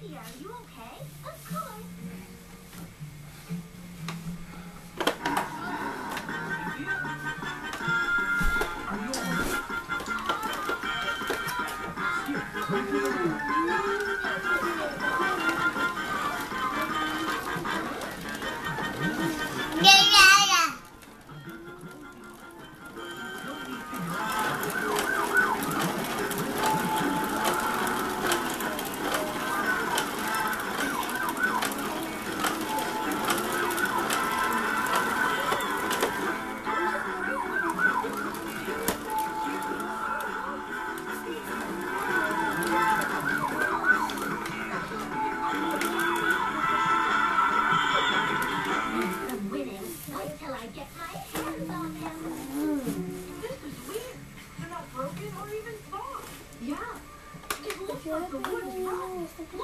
Bodie, are you okay? Of course. Yeah. It looks like the wood is rotten.